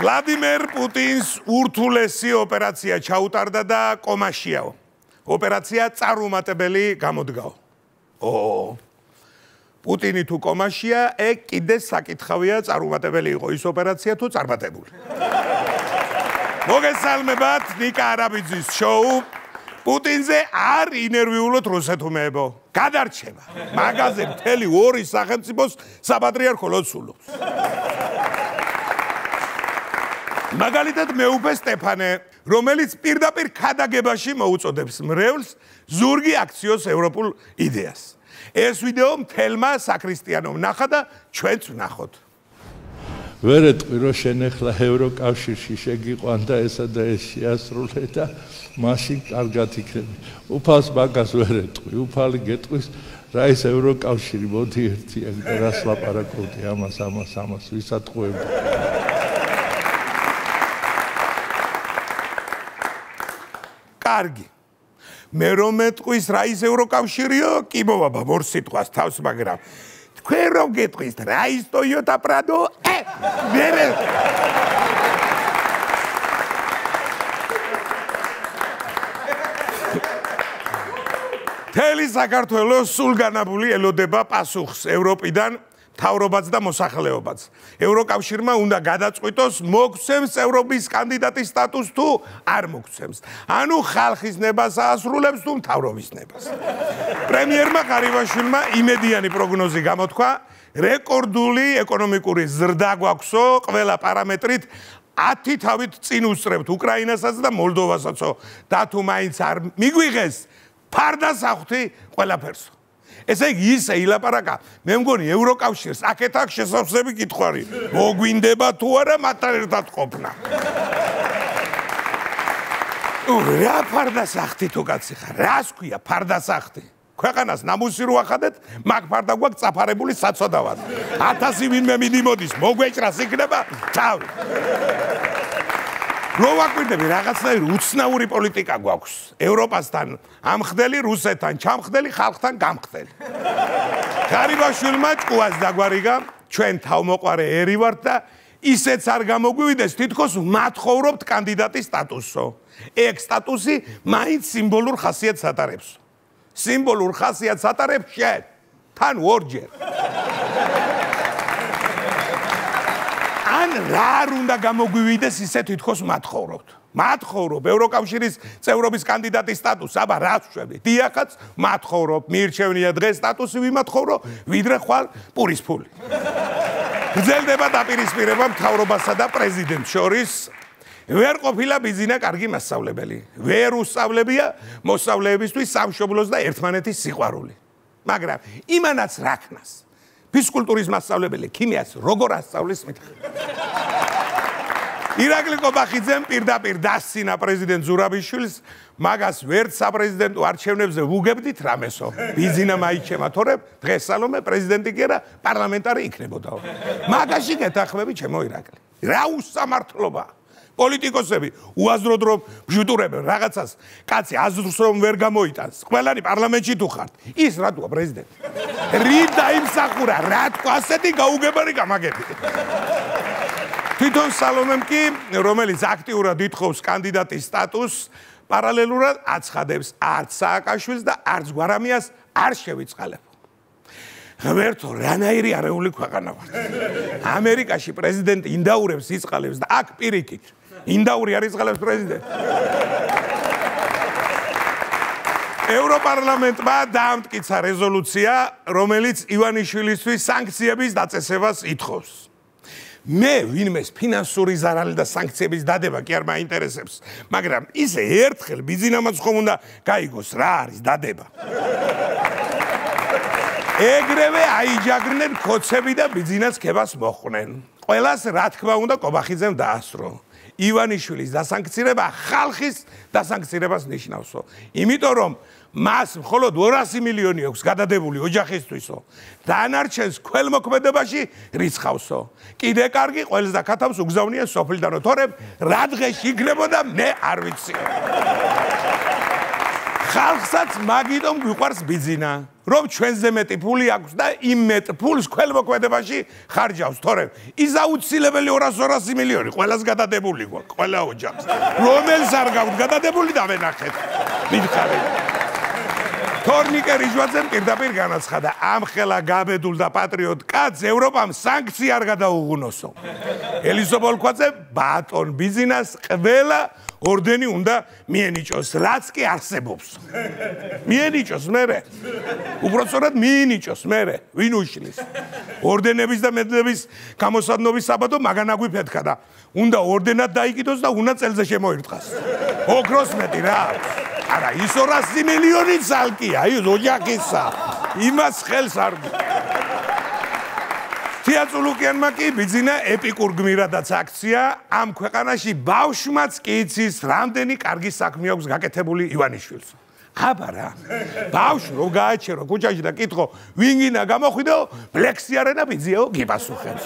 ვლადიმერ პუტინს ურთულესი ოპერაცია ჩაუტარდა და კომაშიაო. ოპერაცია წარუმატებელი გამოდგაო. პუტინი თუ კომაშია, კიდე საკითხავია წარუმატებელი იყო ის ოპერაცია თუ წარმატებული. მოგესალმებათ, ნიკა არაბიძის შოუ. პუტინზე არ ინერვიულოთ რუსეთუმეებო. გადარჩება. მაგაზე მთელი ორი სახელმწიფოს საპატრიარქო ლოცულობს. მაგალითად მეუფე სტეფანე, რომელიც პირდაპირ ქადაგებაში მოუწოდებს მრევლს ზურგი აქციოს ევროპულ იდეას. ეს ვიდეო მთელმა საქრისტიანომ ნახა და ჩვენც ვნახოთ. ვერ ეტყვი რომ შენ ახლა ევროკავშირში შეგიყვან და ესა და ეს შეასრულე და მაშინ კარგად იქნება. უფალს მაგას ვერ ეტყვი, უფალი გეტყვის რა ის ევროკავშირი მოდი ერთიან და რას ლაპარაკობდი ამას ვისატყუები. კარგი. მე რომ მეტყვის რა ის ევროკავშირიო, კი მოვაბა მორ სიტყვას თავს, მაგრამ თქვენ რომ გეტყვის რა ის ტოიოტა პრადო, მე მთელი საქართველოს სულგანაბული ელოდება პასუხს ევროპიდან, მთავრობაც და მოსახლეობაც. ევროკავშირმა უნდა გადაწყვიტოს, მოგცემს ევროპის კანდიდატის სტატუსს თუ არ მოგცემს. ანუ ხალხის ნებას აასრულებს თუ მთავრობის ნებას. პრემიერმა ყარიბაშვილმა იმედიანი პროგნოზი გამოთქვა, რეკორდული ეკონომიკური ზრდა გვაქვსო, ყველა პარამეტრით 10 თავით წინ უსწრებთ უკრაინასაც და მოლდოვასაც და თუ მაინც არ მიგვიღეს, ფარდასახვთი ყველაფერსო. ესე იგი ისე ილაპარაკა, მე მგონი ევროკავშირს აქეთ-აქ შესავსები კითხვარი. მოგვინდება თუ არა მათთან ერთად ყოფნა. რა ფარდასახთი თუ კაცი ხარ? რას ქვია ფარდასახთი? ქვეყანას ნამუსი რო ახადეთ, მაგ ფარდა გვაქვს წაფარებული საწოდავად. 1000 ვინმე მიდიმოდის, მოგვეჭრას იქნება თავი. რო ვაკვირდები რაღაცნაირი უცნაური პოლიტიკა გვაქვს. ევროპასთან ამხდელი, რუსეთთან ჩამხდელი, ხალხთან გამხდელი. ღარიბაშვილმა ჭკუას დაგვარიგა, ჩვენ თავმოყარე ერი ვართ და ისეც არ გამოგვივიდეს, თითქოს მათხოვრობთ კანდიდატის სტატუსო. ეგ სტატუსი მაინც სიმბოლურ ხასიათს ატარებს. სიმბოლურ ხასიათს ატარებს შენ, თან ორჯერ. ან რა არ უნდა გამოგვივიდეს, ისე თითქოს მათხოვრობთ. მათხოვრობ ევროკავშირის წევრობის კანდიდატის სტატუსს, აბა რას ვშვები? დიახაც მათხოვრობ, მიირჩევნია დღეს სტატუსი ვიმათხოვრო, ვიდრე ხვალ პურის ფული. გრძელდება დაპირისპირება მთავრობასა და პრეზიდენტს შორის. ვერ ყოფილა ბიზინა კარგი მასწავლებელი. ვერ უსწავლებია მოსწავლეებისთვის სამშობლოს და ერთმანეთის სიყვარული. მაგრამ იმანაც რა ქნას? ფიზკულტურის მასწავლებელი ქიმიას როგორ ასწავლის მითხრა. ირაკლი კობახიძემ პირდაპირ დასცინა პრეზიდენტ ზურაბიშვილს, მაგას ვერც საპრეზიდენტო არჩევნებზე ვუგებდით რამესო. ბიზინა მაიჩემა თორემ დღეს სალომე პრეზიდენტი კი არა, პარლამენტარი იქნებოდაო. მაგაში გეთახმები ჩემო ირაკლი. რა უსამართლობა. პოლიტიკოსები უაზროდ რომ ბჟუტურებენ რაღაცას, კაცი აზრს რომ ვერ გამოიტანს. ყველანი პარლამენტში თუ ხართ, ის რატოა პრეზიდენტი? რით დაიმსახურა, რა თქვა ასეთი გაუგებარი გამაგები. თვითონ სალომემ კი, რომელიც აქტიურად ითხოვს კანდიდატის სტატუსს, პარალელურად აცხადებს, არც სააკაშვილს და არც გვარამიას არ შევიწყალებ. ღმერთო, რანაირი არეული ქვეყანა ვართ. ამერიკაში პრეზიდენტი ინდაურებს იწყალებს და აქ პირიქით ინდაური არ იწყალებს პრეზიდენტი. ევროპარლამენტმა დაამტკიცა რეზოლუცია, რომელიც ივანიშვილისთვის სანქციების დაწესებას ითხოვს. მე ვინმეს ფინანსური ზარალი და სანქციების დადება კი არ მაინტერესებს, მაგრამ ისე ერთხელ ბიზინამაც ხომ უნდა გაიგოს რა არის დადება. ეგრევე აიჯაგრნენ ქოცები და ბიზინას ქებას მოხვნენ. ყველას რა თქმა უნდა კობახიძემ დაასრო. ივანიშვილის დასანქცირება ხალხის დასანქცირებას ნიშნავსო. იმიტომ რომ მას მხოლოდ 200 მილიონი აქვს გადადებული ოჯახისთვისო. დანარჩენს ქველმოქმედებაში რიცხავსო. კიდე კარგი ყველს და ქათავს უგზავნიან სოფლიდანო, თორემ რა დღეში იქნებოდა მე არ ვიცი. ხალხსაც მაგიტომ გვიყვარს ბიძინა, რომ ჩვენზე მეტი ფული აქვს და იმ მეტ ფულს ქველმოქმედებაში ხარჯავს, თორემ ის აუცილებელი 200 მილიონი ყველას გადადებული გვაქვს, ყველა ოჯახს. რომელს არ გაქვთ გადადებული დავენახეთ. მითხარით. თორნიკე რიჟვაძემ პირდაპირ განაცხადა, ამ ხელა გაბედულ და პატრიოტ კაცს ევროპამ სანქცია არ გადაუღუნოსო. ელისო ბოლქვაძე ბატონ ბიძინას ყველა ორდენი უნდა მიენიჭოს, რაც კი არსებობს. მიენიჭოს მერე. უბრალოდ სწორად მიენიჭოს მერე, ვინ უშლის. ორდენების და მედლების გამოსადნობის საბადო მაგან აგვიფეთქა და უნდა ორდენად დაიკიდოს და უნდა წელზე შემოირტყას. ოქროს მეტი რა. არა, ის 200 მილიონი ძალკია, ის ოჯახისა. იმას ხელს არ თეატრულუკიანმა კი ბიძინა ეპიკურ გმირადაც აქცია, ამ ქვეყანაში ბავშვმაც კი იცის, რამდენი კარგი საქმე აქვს გაკეთებული ივანიშვილს. აბა რა. ბავშვი რომ გააჩერო ქუჩაში და კითხო, ვინ გინდა გამოხვიდო, ბლექსი არენა ბიძიაო გიპასუხებს.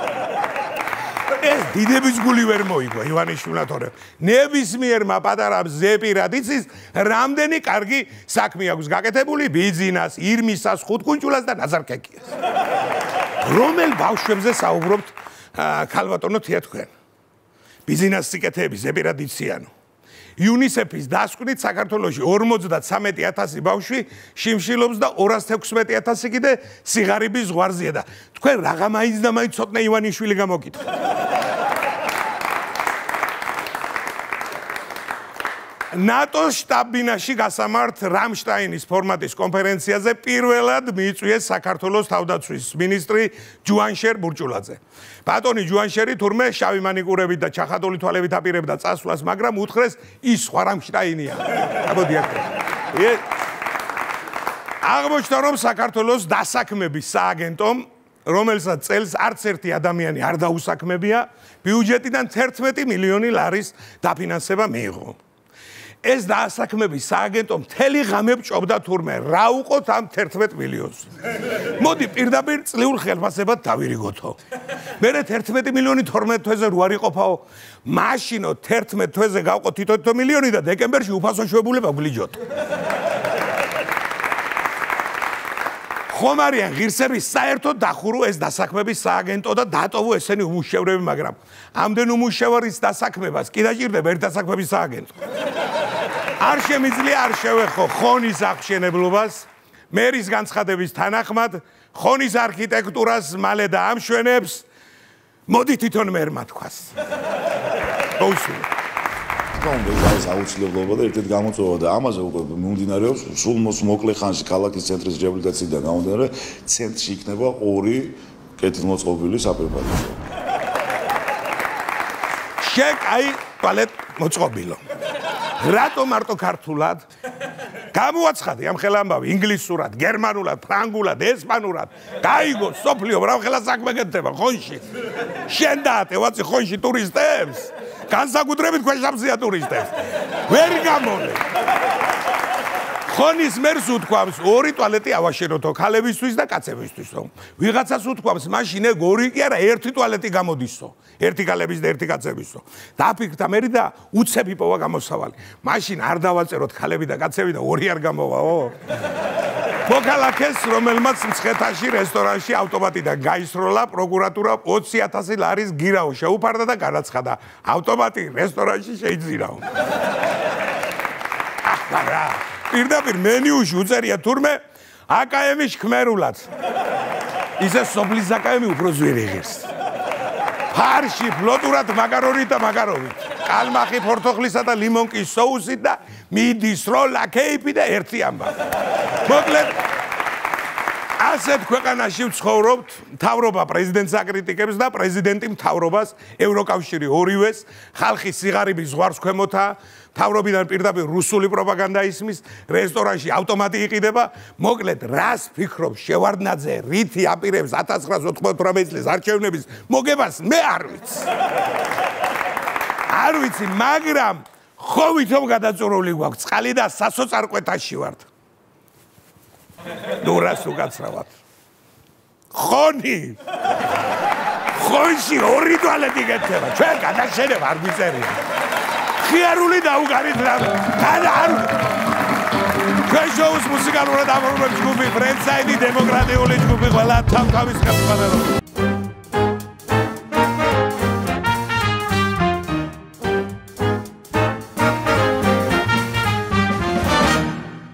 ეს დიდების გული ვერ მოიგო ივანიშვილმა, თორემ ნებისმიერმა პატარა ზეპირად იცის, რამდენი კარგი საქმე აქვს გაკეთებული ბიძინას, ირმისას, ხუთკუნჭულას და ნაზარკეკიას. რომელ ბავშვებზე საუბრობთ ქალბატონო თეატრქვენ? ბიზნეს სიკეთეები ზეპირად იციანო. ივნისების დასკვნით საქართველოში 53,000 ბავშვი შიმშილობს და 216,000 კიდე სიღარიბის ზღვარზეა და თქვენ რაღა მაინც და მაინც ცოტნე ივანიშვილი გამოგიტყვა. ნატოს შტაბ-ბინაში გასამართ რამშტაინის ფორმატის კონფერენციაზე პირველად მიიწვიეს საქართველოს თავდაცვის მინისტრი ჯუანშერ ბურჭულაძე. ბატონი ჯუანშერი თურმე შავი მანიკურებით და ჩახატული თვალებით აპირებდა წასვლას, მაგრამ უთხრეს ის სხვა რამშტაინია. აბოდი აქ. აღმოჩნდა, რომ საქართველოს დასაქმების სააგენტომ, რომელსაც წელს არც ერთი ადამიანი არ დაუსაქმებია, ბიუჯეტიდან 11 მილიონი ლარის დაფინანსება მიიღო. ეს დასაქმების სააგენტო მთელი ღამე ბჭობდა თურმე, რა უყოთ ამ 11 მილიონს. მოდი პირდაპირ წლიურ ხელფასებად დავირიგოთო. მერე 11 მილიონი 12 თვეზე რო არ იყოფაო, მაშინო 11 თვეზე გავყო თითო მილიონი და დეკემბერში უფასო შეებულება გლიჯოთ. ხომ არიან ღირსების საერთოდ დახურო ეს დასაქმების სააგენტო და დატოვო ესენი უმუშევრები, მაგრამ ამდენ უმუშევრის დასაქმებას კი დაჭირდება ერთ დასაქმების სააგენტო. არ შემიძლია არ შევეხო ხონის აღშენებლობას, მერის განცხადების თანახმად, ხონის არქიტექტურას მალე და ამშვენებს, მოდი თვითონ მერმა თქვას. მოუსმინე. ეს აუცილებლობა და ერთ-ერთი გამოწვევა და ამაზე უკვე მიმდინარეობს სულ მოკლე ხანში ქალაქის ცენტრის რეაბილიტაციიდან გამომდინარე, ცენტრში იქნება 2 კეთილმოწყობილი საპრეპარატო. აი პალეტ მოწყობილო. რატო მარტო ქართულად? გამოაცხადე ამ ხელამბავი ინგლისურად, გერმანულად, ფრანგულად, ესპანურად. გაიგო, სოფლიო, რა ხელა საქმე გეთება ხონში. შენ დაატე ვაცი ხონში ტურისტებს. განსაკუთრებით ქვეშამსია ტურისტებს. ვერ გამონე. ხონის მერს უთქვამს 2 ტუალეტი ავაშენოთო, ქალებისთვის და კაცებისთვისო. ვიღაცას უთქვამს მაშინ 2 კი არა, 1 ტუალეტი გამოდისო. 1 ქალების და 1 კაცებისო. დაფიქრდა მერი და უცებ იპოვა გამოსავალი. მაშინ არ დავაწეროთ ქალები და კაცები და 2 არ გამოვაო. მოქალაქეს, რომელმაც მცხეთაში რესტორანში ავტომატიდან გაისროლა, პროკურატურა 20,000 ლარის გირაო შეუფარდა და განაცხადა, ავტომატი რესტორანში შეიძირაო. ახლა პირდაპირ მენიუში უწერია თურმე აკაემის ხმერულად. ისე სოფლის აკაემი უფრო ზვირი ღირს. ფარში ფლოტურად მაკარონით და მაკაროვით. კალმახი ფორთოხლისა და ლიმონკის соусით და მიდის როლა კეიპი და ერთი ამბავი. მოკლედ ასეთ ქვეყანაში ვცხოვრობთ, მთავრობა პრეზიდენტს აკრიტიკებს და პრეზიდენტი მთავრობას, ევროკავშირი ორივეს, ხალხი სიღარიბის ზღვარს ქვემოთა, მთავრობიდან პირდაპირ რუსული პროპაგანდა ისმის, რესტორანში ავტომატი იყიდება. მოკლედ, რას ფიქრობს შევარდნაძე, რითი აპირებს 1998 წლის არჩევნების მოგებას, მე არ ვიცი. არ ვიცი, მაგრამ ხო ვითომ გადაწურული გვაქვს, წყალი და სასოწარკვეთაში ვართ. ნუ რას უკაცრავად. ხონი. ხონში 2 ტუალეტი გეთება. ჩვენ გადაშენება არ გვიწერია. ხიარული დაუგარით რა. არ ჩვენ შოუს მუსიკალურად ამორობებს ჯგუფი ფრენდსაიდი დემოკრატიული ჯგუფი ყველა თავის ხელმძღვანელობით